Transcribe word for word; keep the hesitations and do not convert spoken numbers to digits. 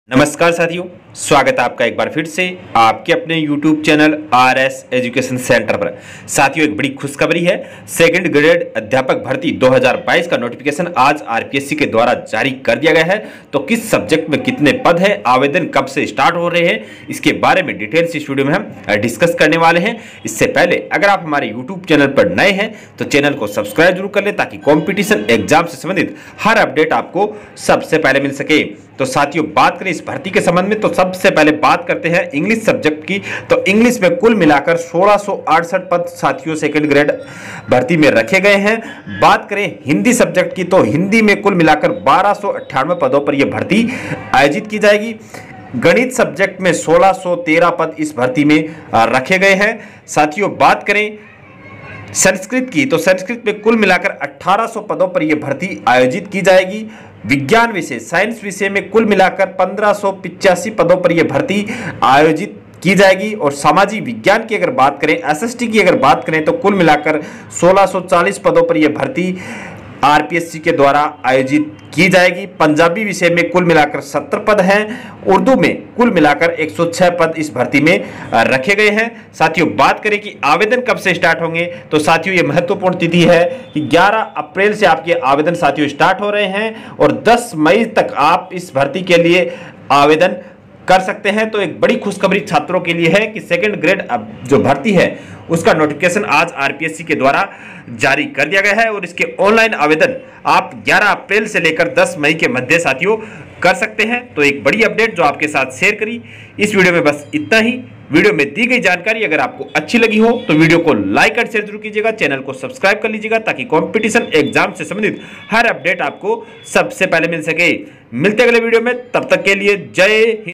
नमस्कार साथियों, स्वागत है आपका एक बार फिर से आपके अपने YouTube channel R S education centre पर। साथियों, एक बड़ी खुशखबरी है। सेकंड ग्रेड अध्यापक भर्ती दो हज़ार बाईस का नोटिफिकेशन आज आर पी एस सी के द्वारा जारी कर दिया गया है। तो किस सब्जेक्ट में कितने पद है, आवेदन कब से स्टार्ट हो रहे हैं, इसके बारे में डिटेल्स इस वीडियो में हम डिस्कस करने वाले हैं। इससे पहले अगर आप हमारे यूट्यूब चैनल पर नए हैं तो चैनल को सब्सक्राइब जरूर कर लें, ताकि कॉम्पिटिशन एग्जाम से संबंधित हर अपडेट आपको सबसे पहले मिल सके। तो साथियों, बात करें इस भर्ती के संबंध में तो सबसे पहले बात करते हैं इंग्लिश सब्जेक्ट की। तो इंग्लिश में कुल मिलाकर सोलह सौ अड़सठ पद साथियों सेकंड ग्रेड भर्ती में रखे गए हैं। बात करें हिंदी सब्जेक्ट की तो हिंदी में कुल मिलाकर बारह सौ अट्ठानवे पदों पर यह भर्ती आयोजित की जाएगी। गणित सब्जेक्ट में सोलह सौ तेरह पद इस भर्ती में रखे गए हैं। साथियों, बात करें संस्कृत की तो संस्कृत में कुल मिलाकर अठारह सौ पदों पर यह भर्ती आयोजित की जाएगी। विज्ञान विषय साइंस विषय में कुल मिलाकर पंद्रह सौ पिचासी पदों पर यह भर्ती आयोजित की जाएगी। और सामाजिक विज्ञान की अगर बात करें, एस एस टी की अगर बात करें तो कुल मिलाकर सोलह सौ चालीस पदों पर यह भर्ती आर पी एस सी के द्वारा आयोजित की जाएगी। पंजाबी विषय में कुल मिलाकर सत्तर पद हैं। उर्दू में कुल मिलाकर एक सौ छह पद इस भर्ती में रखे गए हैं। साथियों, बात करें कि आवेदन कब से स्टार्ट होंगे तो साथियों, ये महत्वपूर्ण तिथि है कि ग्यारह अप्रैल से आपके आवेदन साथियों स्टार्ट हो रहे हैं और दस मई तक आप इस भर्ती के लिए आवेदन कर सकते हैं। तो एक बड़ी खुशखबरी छात्रों के लिए है कि सेकंड ग्रेड जो भर्ती है उसका नोटिफिकेशन आज आर पी एस सी के द्वारा जारी कर दिया गया है और इसके ऑनलाइन आवेदन आप ग्यारह अप्रैल से लेकर दस मई के मध्य साथियों कर सकते हैं। तो एक बड़ी अपडेट जो आपके साथ शेयर करी इस वीडियो में, बस इतना ही। वीडियो में दी गई जानकारी अगर आपको अच्छी लगी हो तो वीडियो को लाइक और शेयर जरूर कीजिएगा, चैनल को सब्सक्राइब कर लीजिएगा, ताकि कंपटीशन एग्जाम से संबंधित हर अपडेट आपको सबसे पहले मिल सके। मिलते अगले वीडियो में, तब तक के लिए जय हिंद।